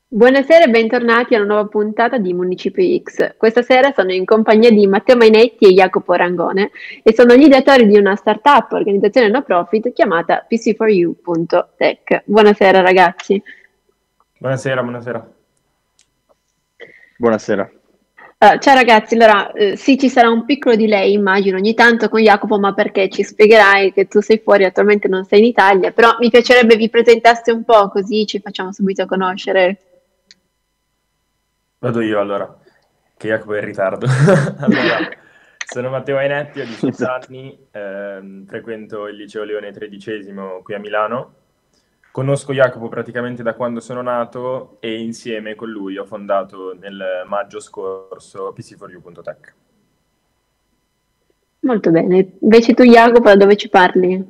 Buonasera e bentornati a una nuova puntata di Municipio X. Questa sera sono in compagnia di Matteo Mainetti e Jacopo Rangone e sono gli ideatori di una startup, organizzazione no profit chiamata PC4U.tech. Buonasera ragazzi. Buonasera, buonasera. Buonasera. Ciao ragazzi, allora sì, ci sarà un piccolo delay, immagino, ogni tanto con Jacopo, ma perché ci spiegherai che tu sei fuori, attualmente non sei in Italia, però mi piacerebbe vi presentaste un po', così ci facciamo subito conoscere. Vado io allora, che Jacopo è in ritardo. Allora, sono Matteo Ainetti, ho 18 Esatto. anni, frequento il liceo Leone XIII qui a Milano. Conosco Jacopo praticamente da quando sono nato e insieme con lui ho fondato nel maggio scorso PC4U.tech. Molto bene. Invece tu Jacopo, da dove ci parli?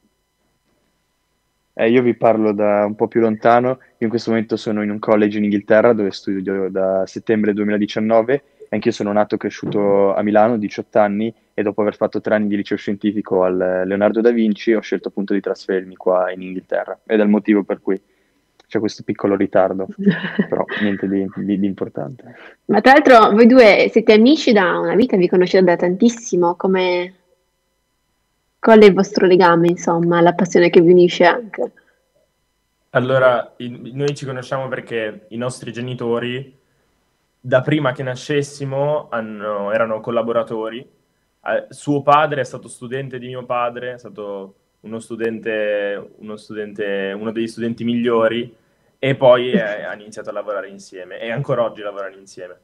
Io vi parlo da un po' più lontano. Io in questo momento sono in un college in Inghilterra dove studio da settembre 2019. Anch'io sono nato e cresciuto a Milano, 18 anni, e dopo aver fatto 3 anni di liceo scientifico al Leonardo da Vinci ho scelto appunto di trasferirmi qua in Inghilterra. Ed è il motivo per cui c'è questo piccolo ritardo, però niente di importante. Ma tra l'altro voi due siete amici da una vita, vi conoscete da tantissimo, qual è il vostro legame, insomma, la passione che vi unisce anche? Allora, noi ci conosciamo perché i nostri genitori, da prima che nascessimo, erano collaboratori. Suo padre è stato studente di mio padre, è stato uno degli studenti migliori, e poi hanno iniziato a lavorare insieme, e ancora oggi lavorano insieme.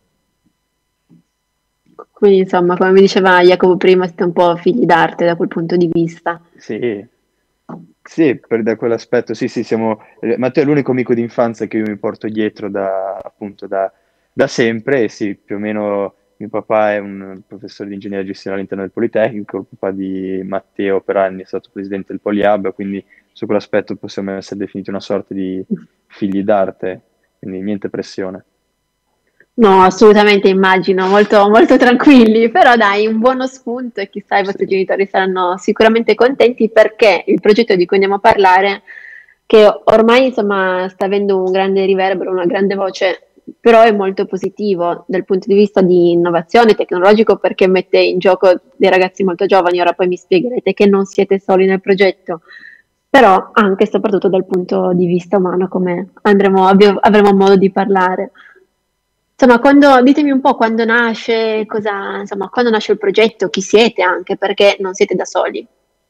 Quindi, insomma, come mi diceva Jacopo prima, siete un po' figli d'arte da quel punto di vista. Sì, sì, da quell'aspetto, sì, sì, siamo. Matteo è l'unico amico d'infanzia che io mi porto dietro appunto, da sempre, e sì, più o meno mio papà è un professore di ingegneria gestionale all'interno del Politecnico, il papà di Matteo per anni è stato presidente del Poliab, quindi su quell'aspetto possiamo essere definiti una sorta di figli d'arte, quindi niente pressione. No, assolutamente immagino, molto, molto tranquilli, però dai, un buono spunto e chissà i Sì. vostri genitori saranno sicuramente contenti perché il progetto di cui andiamo a parlare, che ormai insomma sta avendo un grande riverbero, una grande voce, però è molto positivo dal punto di vista di innovazione tecnologico perché mette in gioco dei ragazzi molto giovani, ora poi mi spiegherete che non siete soli nel progetto, però anche e soprattutto dal punto di vista umano, come avremo modo di parlare. Insomma, ditemi un po' quando nasce, insomma, quando nasce il progetto, chi siete anche, perché non siete da soli.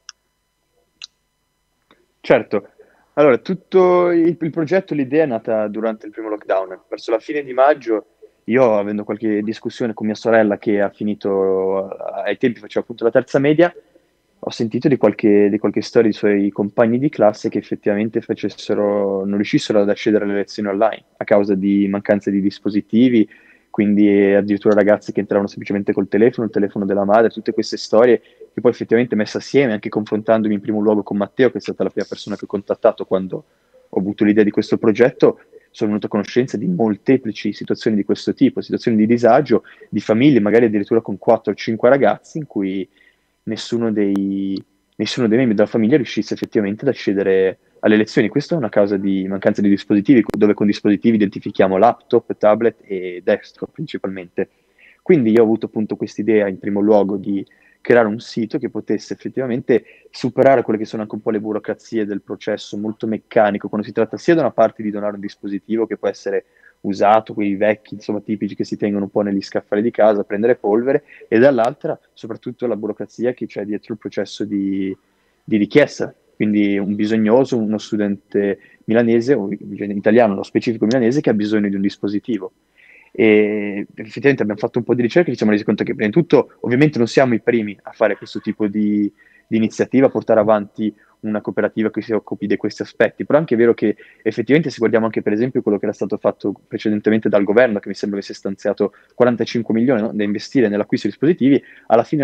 Certo, allora tutto il progetto, l'idea è nata durante il primo lockdown, verso la fine di maggio. Io, avendo qualche discussione con mia sorella che ha finito, ai tempi faceva appunto la terza media, ho sentito di qualche storia di suoi compagni di classe che effettivamente non riuscissero ad accedere alle lezioni online a causa di mancanza di dispositivi, quindi addirittura ragazzi che entravano semplicemente col telefono, il telefono della madre, tutte queste storie che poi effettivamente messe assieme, anche confrontandomi in primo luogo con Matteo, che è stata la prima persona che ho contattato quando ho avuto l'idea di questo progetto, sono venuto a conoscenza di molteplici situazioni di questo tipo, situazioni di disagio, di famiglie, magari addirittura con 4 o 5 ragazzi, in cui nessuno nessuno dei membri della famiglia riuscisse effettivamente ad accedere alle lezioni. Questa è una causa di mancanza di dispositivi, dove con dispositivi identifichiamo laptop, tablet e desktop principalmente. Quindi io ho avuto appunto quest'idea in primo luogo di creare un sito che potesse effettivamente superare quelle che sono anche un po' le burocrazie del processo molto meccanico, quando si tratta sia da una parte di donare un dispositivo che può essere usato, quei vecchi, insomma, tipici che si tengono un po' negli scaffali di casa, prendere polvere, e dall'altra soprattutto la burocrazia che c'è dietro il processo di richiesta. Quindi un bisognoso, uno studente milanese o italiano, nello specifico milanese, che ha bisogno di un dispositivo. E effettivamente abbiamo fatto un po' di ricerca e ci siamo resi conto che prima di tutto ovviamente non siamo i primi a fare questo tipo di iniziativa, a portare avanti una cooperativa che si occupi di questi aspetti, però è anche vero che effettivamente se guardiamo anche per esempio quello che era stato fatto precedentemente dal governo, che mi sembra che sia stanziato 45 milioni, no, da investire nell'acquisto di dispositivi, alla fine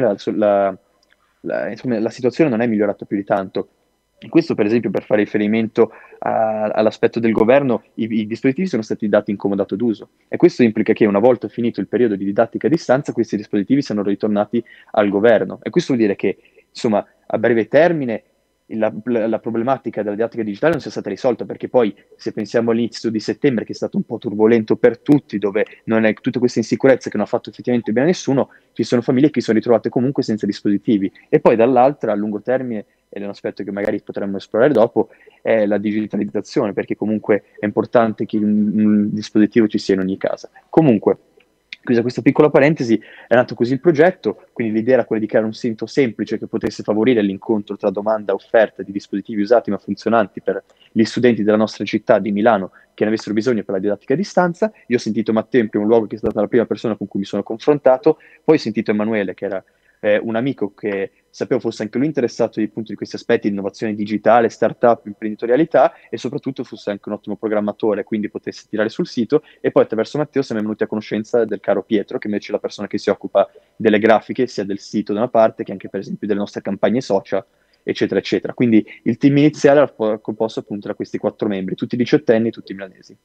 insomma, la situazione non è migliorata più di tanto. E questo, per esempio, per fare riferimento all'aspetto del governo, i dispositivi sono stati dati in comodato d'uso, e questo implica che una volta finito il periodo di didattica a distanza, questi dispositivi siano ritornati al governo. E questo vuol dire che, insomma, a breve termine la problematica della didattica digitale non sia stata risolta, perché poi se pensiamo all'inizio di settembre, che è stato un po' turbolento per tutti, dove non è tutte queste insicurezze che non ha fatto effettivamente bene a nessuno, ci sono famiglie che si sono ritrovate comunque senza dispositivi. E poi dall'altra, a lungo termine, ed è un aspetto che magari potremmo esplorare dopo, è la digitalizzazione, perché comunque è importante che un dispositivo ci sia in ogni casa. Comunque, chiusa questa piccola parentesi, è nato così il progetto, quindi l'idea era quella di creare un sito semplice che potesse favorire l'incontro tra domanda e offerta di dispositivi usati ma funzionanti per gli studenti della nostra città di Milano che ne avessero bisogno per la didattica a distanza. Io ho sentito Matteo in primo luogo, che è stata la prima persona con cui mi sono confrontato, poi ho sentito Emanuele, che era un amico che sapevo fosse anche lui interessato appunto di questi aspetti di innovazione digitale, startup, imprenditorialità, e soprattutto fosse anche un ottimo programmatore, quindi potesse tirare sul sito. E poi attraverso Matteo siamo venuti a conoscenza del caro Pietro, che invece è la persona che si occupa delle grafiche, sia del sito da una parte, che anche per esempio delle nostre campagne social, eccetera, eccetera. Quindi il team iniziale era composto appunto da questi 4 membri, tutti diciottenni, tutti milanesi.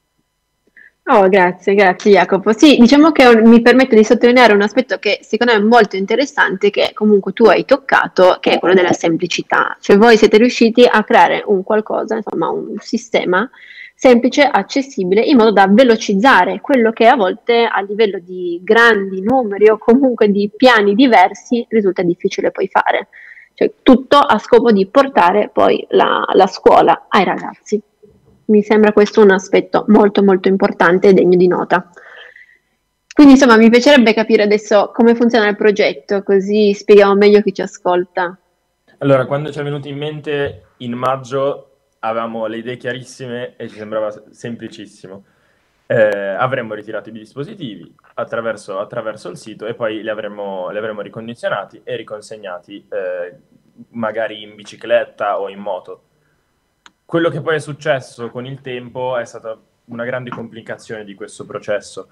Oh, grazie Jacopo. Sì, diciamo che mi permetto di sottolineare un aspetto che secondo me è molto interessante, che comunque tu hai toccato, che è quello della semplicità. Cioè voi siete riusciti a creare un qualcosa, insomma un sistema semplice, accessibile, in modo da velocizzare quello che a volte a livello di grandi numeri o comunque di piani diversi risulta difficile poi fare. Cioè tutto a scopo di portare poi la scuola ai ragazzi. Mi sembra questo un aspetto molto molto importante e degno di nota. Quindi insomma mi piacerebbe capire adesso come funziona il progetto, così spieghiamo meglio a chi ci ascolta. Allora, quando ci è venuto in mente in maggio avevamo le idee chiarissime e ci sembrava semplicissimo. Avremmo ritirato i dispositivi attraverso il sito e poi li avremmo ricondizionati e riconsegnati magari in bicicletta o in moto. Quello che poi è successo con il tempo è stata una grande complicazione di questo processo,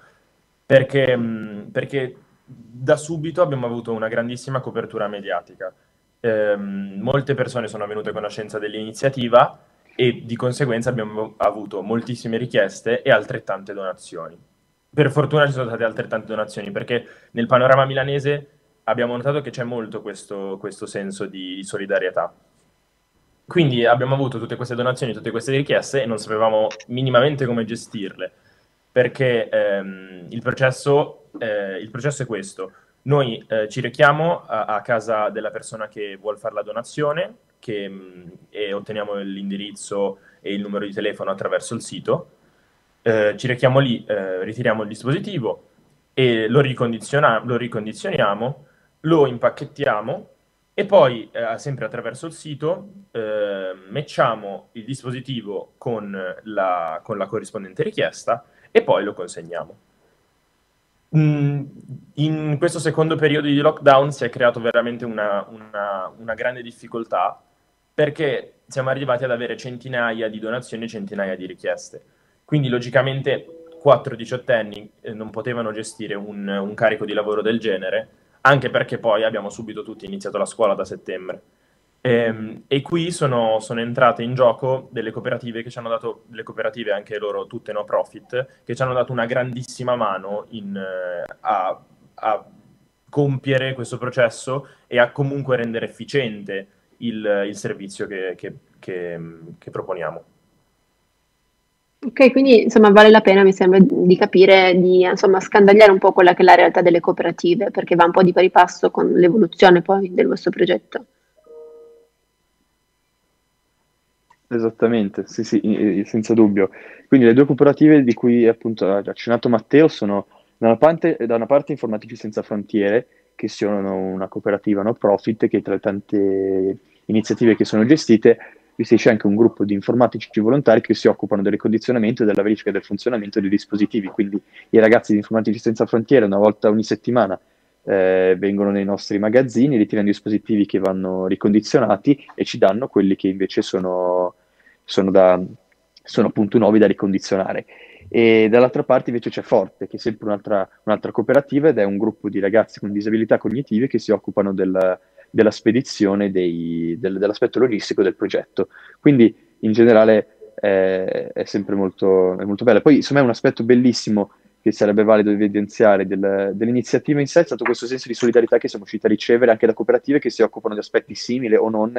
perché da subito abbiamo avuto una grandissima copertura mediatica. Molte persone sono venute a conoscenza dell'iniziativa e di conseguenza abbiamo avuto moltissime richieste e altrettante donazioni. Per fortuna ci sono state altrettante donazioni, perché nel panorama milanese abbiamo notato che c'è molto questo senso di solidarietà. Quindi abbiamo avuto tutte queste donazioni, tutte queste richieste e non sapevamo minimamente come gestirle, perché il processo è questo. Noi ci rechiamo a casa della persona che vuole fare la donazione e otteniamo l'indirizzo e il numero di telefono attraverso il sito. Ci rechiamo lì, ritiriamo il dispositivo e lo ricondizioniamo, lo impacchettiamo e poi, sempre attraverso il sito, matchiamo il dispositivo con la corrispondente richiesta e poi lo consegniamo. In questo secondo periodo di lockdown si è creato veramente una grande difficoltà, perché siamo arrivati ad avere centinaia di donazioni e centinaia di richieste. Quindi logicamente 4 diciottenni non potevano gestire un carico di lavoro del genere, anche perché poi abbiamo subito tutti iniziato la scuola da settembre. E qui sono entrate in gioco delle cooperative che ci hanno dato, delle cooperative anche loro tutte no profit, che ci hanno dato una grandissima mano a compiere questo processo e a comunque rendere efficiente il servizio che proponiamo. Ok, quindi insomma vale la pena, mi sembra di capire, di insomma scandagliare un po' quella che è la realtà delle cooperative, perché va un po' di pari passo con l'evoluzione poi del vostro progetto. Esattamente, sì, sì, senza dubbio. Quindi le 2 cooperative di cui appunto ha accennato Matteo sono da una parte Informatici Senza Frontiere, che sono una cooperativa no profit che tra le tante iniziative che sono gestite gestisce anche un gruppo di informatici volontari che si occupano del ricondizionamento e della verifica del funzionamento dei dispositivi. Quindi i ragazzi di Informatici Senza Frontiere una volta ogni settimana vengono nei nostri magazzini, ritirano i dispositivi che vanno ricondizionati e ci danno quelli che invece sono appunto nuovi da ricondizionare. E dall'altra parte invece c'è Forte, che è sempre un'altra cooperativa ed è un gruppo di ragazzi con disabilità cognitive che si occupano della spedizione dell'aspetto logistico del progetto. Quindi in generale è sempre è molto bello. Poi insomma è un aspetto bellissimo che sarebbe valido evidenziare dell'iniziativa in sé, è stato questo senso di solidarietà che siamo riusciti a ricevere anche da cooperative che si occupano di aspetti simili o non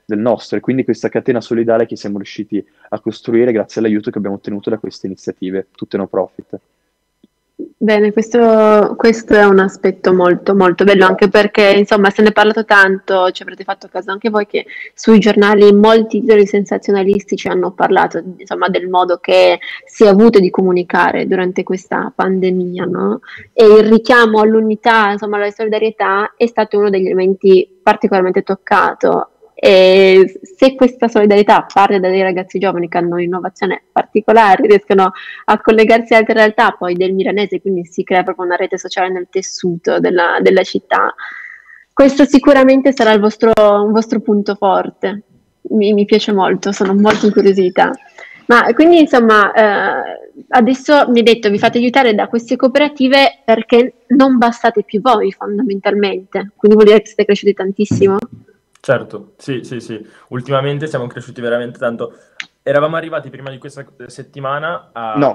del nostro, e quindi questa catena solidale che siamo riusciti a costruire grazie all'aiuto che abbiamo ottenuto da queste iniziative, tutte no profit. Bene, questo è un aspetto molto, molto bello, anche perché, insomma, se ne è parlato tanto, ci avrete fatto caso anche voi che sui giornali molti titoli sensazionalistici hanno parlato, insomma, del modo che si è avuto di comunicare durante questa pandemia, no? E il richiamo all'unità, insomma, alla solidarietà è stato uno degli elementi particolarmente toccato. E se questa solidarietà parte da dei ragazzi giovani che hanno innovazione particolare, riescono a collegarsi a altre realtà, poi del milanese, quindi si crea proprio una rete sociale nel tessuto della città. Questo sicuramente sarà un vostro punto forte. Mi piace molto, sono molto incuriosita. Ma quindi insomma, adesso mi hai detto vi fate aiutare da queste cooperative perché non bastate più voi fondamentalmente, quindi vuol dire che siete cresciuti tantissimo? Certo, sì, sì, sì. Ultimamente siamo cresciuti veramente tanto. Eravamo arrivati prima di questa settimana No,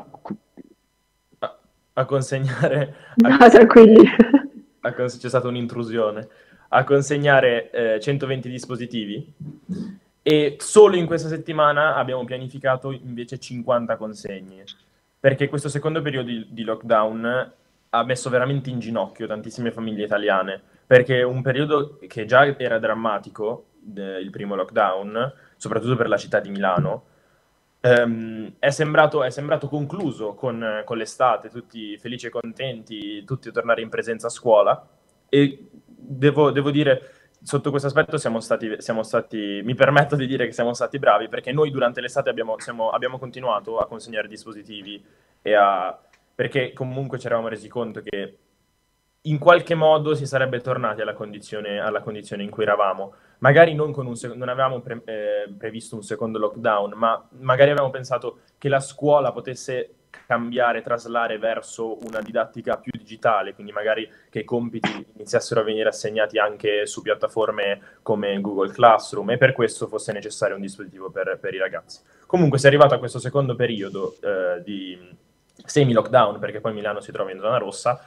a consegnare, No, tranquilli. c'è stata un'intrusione, a consegnare 120 dispositivi e solo in questa settimana abbiamo pianificato invece 50 consegne, perché questo secondo periodo di lockdown ha messo veramente in ginocchio tantissime famiglie italiane, perché un periodo che già era drammatico, il primo lockdown, soprattutto per la città di Milano, è sembrato concluso con l'estate, tutti felici e contenti, tutti a tornare in presenza a scuola. E devo dire, sotto questo aspetto siamo stati, mi permetto di dire che siamo stati bravi, perché noi durante l'estate abbiamo continuato a consegnare dispositivi perché comunque ci eravamo resi conto che in qualche modo si sarebbe tornati alla condizione in cui eravamo. Magari non avevamo previsto un secondo lockdown, ma magari avevamo pensato che la scuola potesse cambiare, traslare verso una didattica più digitale, quindi magari che i compiti iniziassero a venire assegnati anche su piattaforme come Google Classroom, e per questo fosse necessario un dispositivo per i ragazzi. Comunque si è arrivato a questo secondo periodo di semi-lockdown, perché poi Milano si trova in zona rossa,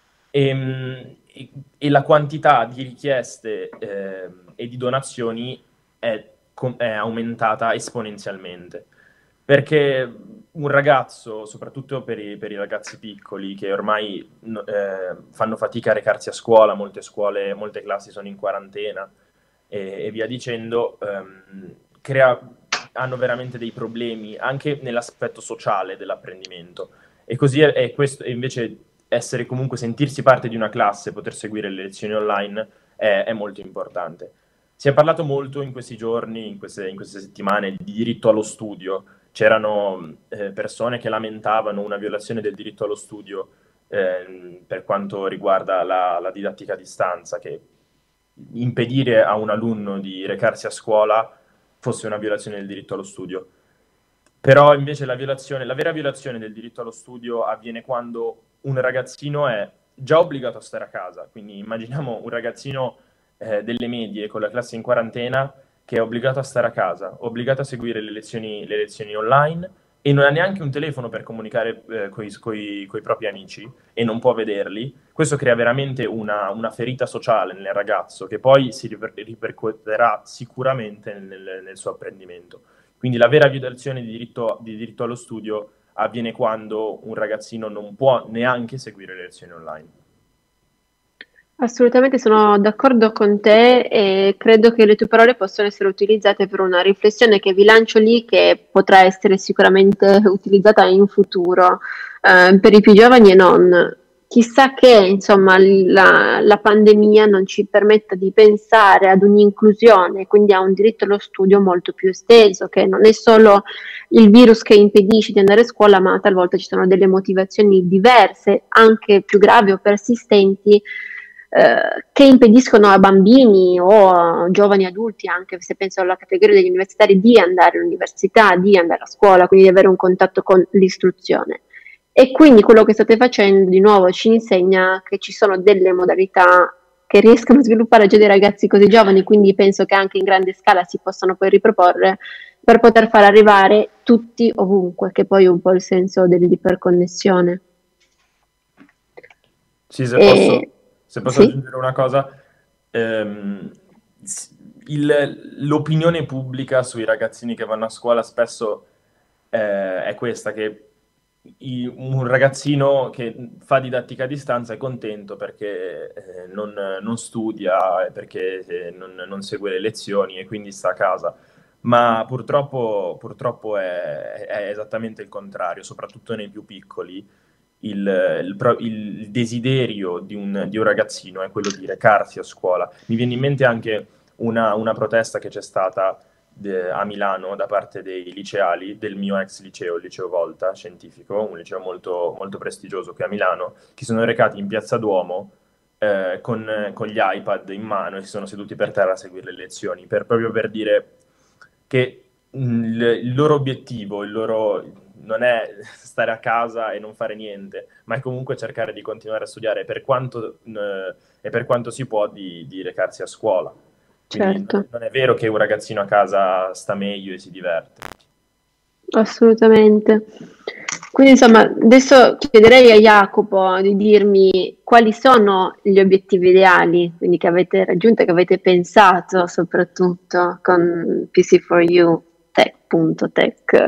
e la quantità di richieste e di donazioni è aumentata esponenzialmente. Perché un ragazzo, soprattutto per i ragazzi piccoli, che ormai fanno fatica a recarsi a scuola, molte classi sono in quarantena e via dicendo, hanno veramente dei problemi anche nell'aspetto sociale dell'apprendimento. E così questo, e invece sentirsi parte di una classe, poter seguire le lezioni online è molto importante. Si è parlato molto in questi giorni, in queste settimane, di diritto allo studio. C'erano persone che lamentavano una violazione del diritto allo studio per quanto riguarda la didattica a distanza, che impedire a un alunno di recarsi a scuola fosse una violazione del diritto allo studio. Però invece la vera violazione del diritto allo studio avviene quando un ragazzino è già obbligato a stare a casa. Quindi immaginiamo un ragazzino delle medie con la classe in quarantena che è obbligato a stare a casa, obbligato a seguire le lezioni online, e non ha neanche un telefono per comunicare coi propri amici e non può vederli. Questo crea veramente una ferita sociale nel ragazzo, che poi si ripercuoterà sicuramente nel suo apprendimento. Quindi la vera violazione di diritto allo studio avviene quando un ragazzino non può neanche seguire le lezioni online. Assolutamente sono d'accordo con te e credo che le tue parole possano essere utilizzate per una riflessione che vi lancio lì, che potrà essere sicuramente utilizzata in futuro, per i più giovani e non. Chissà che, insomma, la pandemia non ci permetta di pensare ad un'inclusione, quindi a un diritto allo studio molto più esteso, che non è solo il virus che impedisce di andare a scuola, ma talvolta ci sono delle motivazioni diverse, anche più gravi o persistenti, che impediscono a bambini o a giovani adulti, anche se penso alla categoria degli universitari, di andare all'università, di andare a scuola, quindi di avere un contatto con l'istruzione. E quindi quello che state facendo di nuovo ci insegna che ci sono delle modalità che riescono a sviluppare già dei ragazzi così giovani, quindi penso che anche in grande scala si possano poi riproporre per poter far arrivare tutti ovunque, che poi è un po' il senso dell'iperconnessione. Sì, se E, posso sì? aggiungere una cosa, ehm, l'opinione pubblica sui ragazzini che vanno a scuola spesso è questa, che un ragazzino che fa didattica a distanza è contento perché non studia, perché non segue le lezioni e quindi sta a casa. Ma purtroppo è esattamente il contrario, soprattutto nei più piccoli. Il desiderio di un ragazzino è quello di recarsi a scuola. Mi viene in mente anche una protesta che c'è stata a Milano da parte dei liceali del mio ex liceo, il liceo Volta Scientifico, un liceo molto, molto prestigioso qui a Milano, che sono recati in Piazza Duomo con gli iPad in mano e si sono seduti per terra a seguire le lezioni, proprio per dire che il loro obiettivo, non è stare a casa e non fare niente, ma è comunque cercare di continuare a studiare e per quanto si può di recarsi a scuola. Quindi Certo. non è vero che un ragazzino a casa sta meglio e si diverte. Assolutamente. Quindi insomma, adesso chiederei a Jacopo di dirmi quali sono gli obiettivi ideali, quindi che avete raggiunto e che avete pensato soprattutto con PC4U Tech.tech.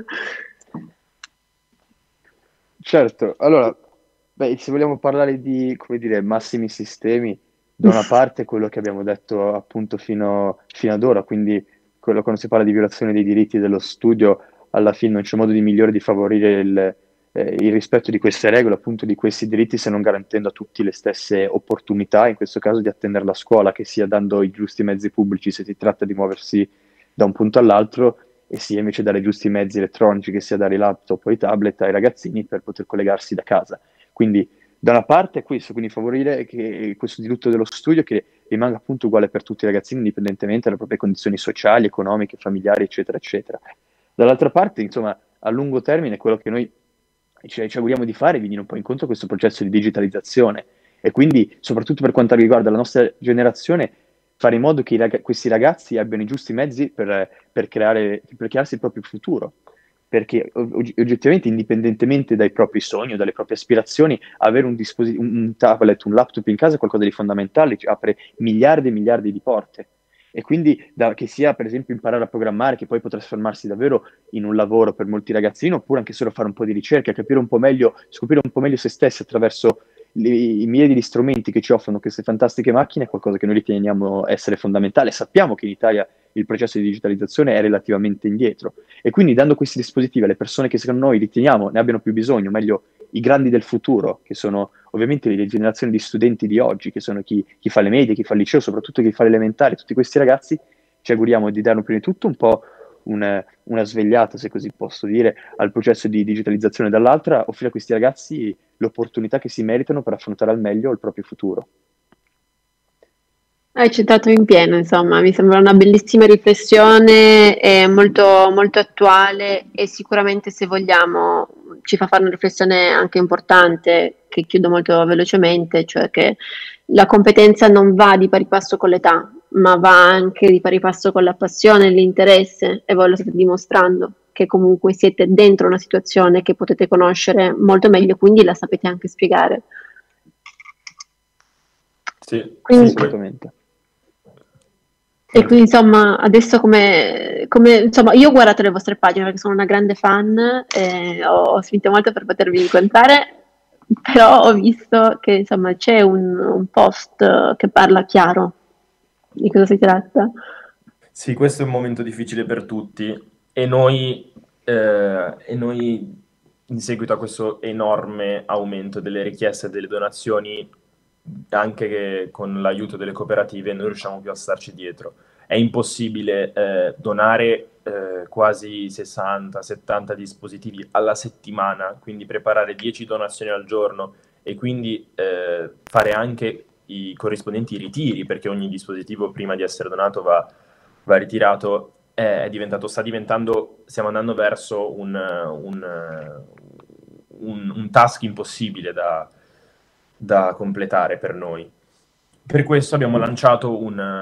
Certo, allora, beh, se vogliamo parlare di, come dire, massimi sistemi, da una parte quello che abbiamo detto appunto fino ad ora, quindi quello quando si parla di violazione dei diritti dello studio, alla fine non c'è modo di migliore di favorire il rispetto di queste regole, appunto di questi diritti, se non garantendo a tutti le stesse opportunità, in questo caso di attendere la scuola, che sia dando i giusti mezzi pubblici se si tratta di muoversi da un punto all'altro, e sia invece dare i giusti mezzi elettronici, che sia dare i laptop o i tablet ai ragazzini per poter collegarsi da casa. Quindi da una parte è questo, quindi favorire che questo diritto dello studio che rimanga appunto uguale per tutti i ragazzini, indipendentemente dalle proprie condizioni sociali, economiche, familiari, eccetera, eccetera. Dall'altra parte, insomma, a lungo termine quello che noi ci auguriamo di fare è venire un po' incontro a questo processo di digitalizzazione e quindi, soprattutto per quanto riguarda la nostra generazione, fare in modo che questi ragazzi abbiano i giusti mezzi per crearsi il proprio futuro. Perché oggettivamente, indipendentemente dai propri sogni o dalle proprie aspirazioni, avere un tablet, un laptop in casa è qualcosa di fondamentale, ci apre miliardi e miliardi di porte. E quindi che sia per esempio imparare a programmare, che poi può trasformarsi davvero in un lavoro per molti ragazzini, oppure anche solo fare un po' di ricerca, capire un po' meglio, scoprire un po' meglio se stessi attraverso i miliardi di strumenti che ci offrono queste fantastiche macchine, è qualcosa che noi riteniamo essere fondamentale. Sappiamo che in Italia il processo di digitalizzazione è relativamente indietro e quindi dando questi dispositivi alle persone che secondo noi riteniamo ne abbiano più bisogno, meglio i grandi del futuro, che sono ovviamente le generazioni di studenti di oggi, che sono chi fa le medie, chi fa il liceo, soprattutto chi fa le elementari, tutti questi ragazzi, ci auguriamo di dare prima di tutto un po' una svegliata, se così posso dire, al processo di digitalizzazione, dall'altra offrire a questi ragazzi l'opportunità che si meritano per affrontare al meglio il proprio futuro. Hai citato in pieno, insomma, mi sembra una bellissima riflessione, molto, molto attuale e sicuramente se vogliamo ci fa fare una riflessione anche importante che chiudo molto velocemente, cioè che la competenza non va di pari passo con l'età, ma va anche di pari passo con la passione e l'interesse e voi lo state dimostrando che comunque siete dentro una situazione che potete conoscere molto meglio, quindi la sapete anche spiegare. Sì, Quindi, assolutamente. E quindi insomma adesso insomma io ho guardato le vostre pagine perché sono una grande fan e ho spinto molto per potervi incontrare, però ho visto che insomma c'è un post che parla chiaro di cosa si tratta. Sì, questo è un momento difficile per tutti e noi in seguito a questo enorme aumento delle richieste e delle donazioni, anche con l'aiuto delle cooperative, non riusciamo più a starci dietro. È impossibile donare quasi 60-70 dispositivi alla settimana, quindi preparare 10 donazioni al giorno e quindi fare anche i corrispondenti ritiri, perché ogni dispositivo prima di essere donato va ritirato, stiamo andando verso un task impossibile da completare per noi. Per questo abbiamo lanciato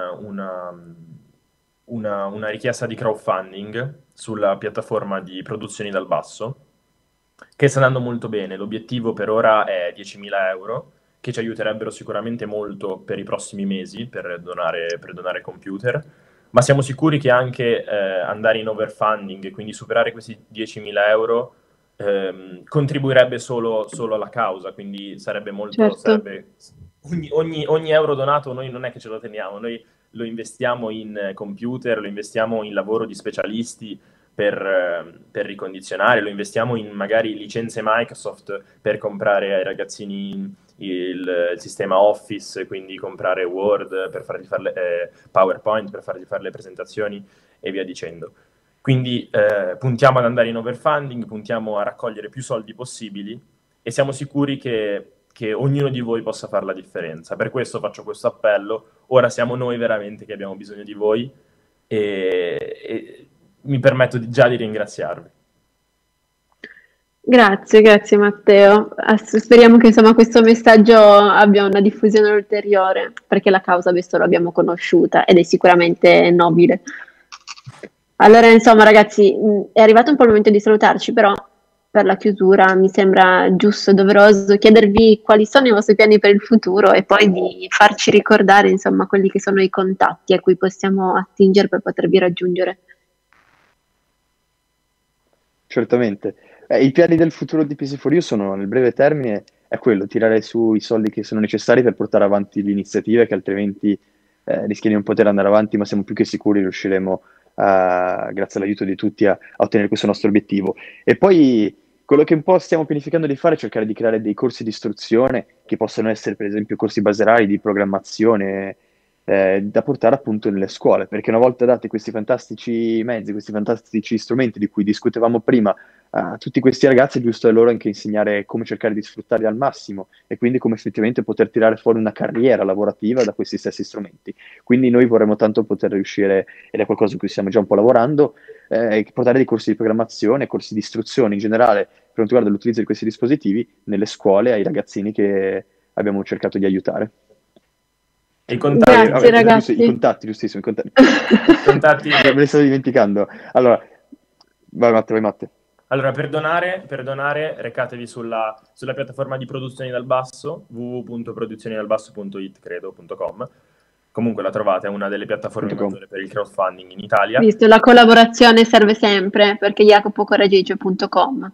una richiesta di crowdfunding sulla piattaforma di Produzioni dal Basso, che sta andando molto bene. L'obiettivo per ora è 10.000 euro, che ci aiuterebbero sicuramente molto per i prossimi mesi per donare computer. ma siamo sicuri che anche andare in overfunding, quindi superare questi 10.000 euro, contribuirebbe solo alla causa, quindi sarebbe molto... Certo. Ogni euro donato noi non è che ce lo teniamo, noi lo investiamo in computer, lo investiamo in lavoro di specialisti per ricondizionare, lo investiamo in magari licenze Microsoft per comprare ai ragazzini il sistema Office, quindi comprare Word per fargli fare PowerPoint per fargli fare le presentazioni e via dicendo. Quindi puntiamo ad andare in overfunding, puntiamo a raccogliere più soldi possibili e siamo sicuri che ognuno di voi possa fare la differenza. Per questo faccio questo appello. Ora siamo noi veramente che abbiamo bisogno di voi e mi permetto già di ringraziarvi. Grazie Matteo. Speriamo che insomma questo messaggio abbia una diffusione ulteriore, perché la causa adesso l'abbiamo conosciuta ed è sicuramente nobile. Allora, insomma, ragazzi, è arrivato un po' il momento di salutarci, però per la chiusura mi sembra giusto e doveroso chiedervi quali sono i vostri piani per il futuro e poi di farci ricordare, insomma, quelli che sono i contatti a cui possiamo attingere per potervi raggiungere. Certamente. I piani del futuro di PC4U sono, nel breve termine, è quello, tirare su i soldi che sono necessari per portare avanti l'iniziativa, che altrimenti rischia di non poter andare avanti, ma siamo più che sicuri riusciremo, grazie all'aiuto di tutti, a ottenere questo nostro obiettivo. E poi quello che un po' stiamo pianificando di fare è cercare di creare dei corsi di istruzione, che possono essere per esempio corsi baserali di programmazione, da portare appunto nelle scuole, perché una volta dati questi fantastici mezzi, questi fantastici strumenti di cui discutevamo prima, a tutti questi ragazzi è giusto a loro anche insegnare come cercare di sfruttarli al massimo e quindi come effettivamente poter tirare fuori una carriera lavorativa da questi stessi strumenti. Quindi noi vorremmo tanto poter riuscire, ed è qualcosa su cui stiamo già un po' lavorando, portare dei corsi di programmazione, corsi di istruzione in generale per quanto riguarda l'utilizzo di questi dispositivi nelle scuole ai ragazzini che abbiamo cercato di aiutare. I contatti, Grazie, ragazzi. I contatti, giustissimo, i contatti. contatti. Me li stavo dimenticando. Allora, vai Matte. Allora, per donare, recatevi sulla piattaforma di Produzioni dal Basso, www.produzionidalbasso.it, credo.com. Comunque la trovate, è una delle piattaforme maggiori per il crowdfunding in Italia. Visto, la collaborazione serve sempre, perché jacopocoragigio.com.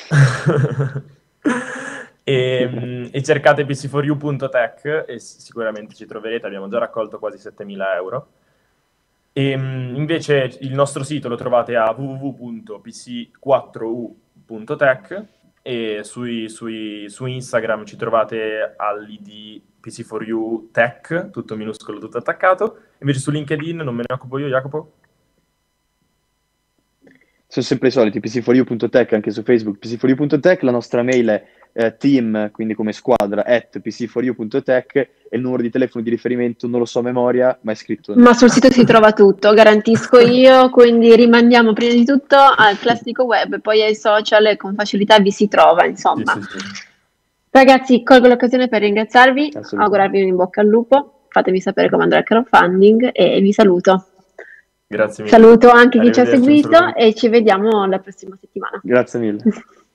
e cercate pc4u.tech e sicuramente ci troverete, abbiamo già raccolto quasi 7.000 euro. E invece il nostro sito lo trovate a www.pc4u.tech e su Instagram ci trovate all'id PC4U Tech, tutto minuscolo, tutto attaccato. Invece su LinkedIn non me ne occupo io, Jacopo? Sono sempre i soliti, pc4u.tech, anche su Facebook, pc4u.tech, la nostra mail è team, quindi come squadra, @pc4u.tech e il numero di telefono di riferimento non lo so a memoria, ma è scritto. Ma sul sito si trova tutto, garantisco io, quindi rimandiamo prima di tutto al classico web, poi ai social e con facilità vi si trova, insomma. Sì. Ragazzi, colgo l'occasione per ringraziarvi, augurarvi un in bocca al lupo, fatemi sapere come andrà il crowdfunding e vi saluto. Grazie mille. Saluto anche chi ci ha seguito e ci vediamo la prossima settimana. Grazie mille.